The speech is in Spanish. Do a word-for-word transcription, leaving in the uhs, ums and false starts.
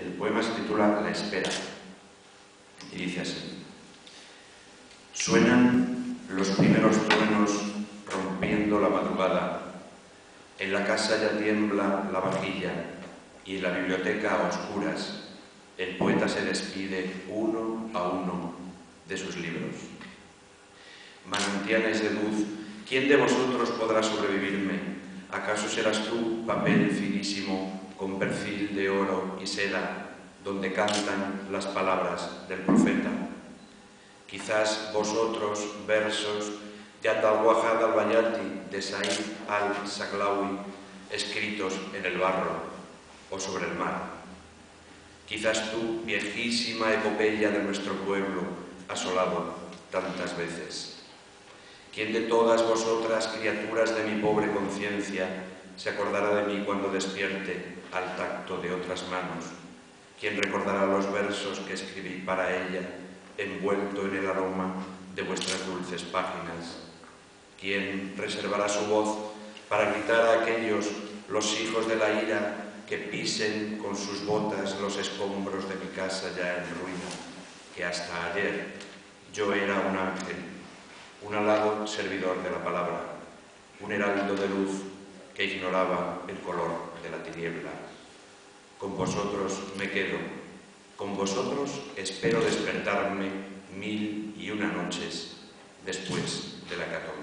El poema se titula La espera y dice así: suenan los primeros truenos rompiendo la madrugada, en la casa ya tiembla la vajilla y en la biblioteca a oscuras el poeta se despide uno a uno de sus libros. Manantiales de luz, ¿quién de vosotros podrá sobrevivirme? ¿Acaso serás tú, papel finísimo, con perfil de oro y seda, donde cantan las palabras del profeta? Quizás vosotros, versos de Atal-Wahad al-Bayati, de Said al-Saglawi, escritos en el barro o sobre el mar. Quizás tú, viejísima epopeya de nuestro pueblo, asolado tantas veces. ¿Quién de todas vosotras, criaturas de mi pobre conciencia, se acordará de mí cuando despierte al tacto de otras manos? ¿Quién recordará los versos que escribí para ella, envuelto en el aroma de vuestras dulces páginas? ¿Quién reservará su voz para gritar a aquellos, los hijos de la ira, que pisen con sus botas los escombros de mi casa ya en ruina, que hasta ayer yo era un ángel, un alado servidor de la palabra, un heraldo de luz que ignoraba el color de la tiniebla? Con vosotros me quedo, con vosotros espero despertarme mil y una noches después de la catorce.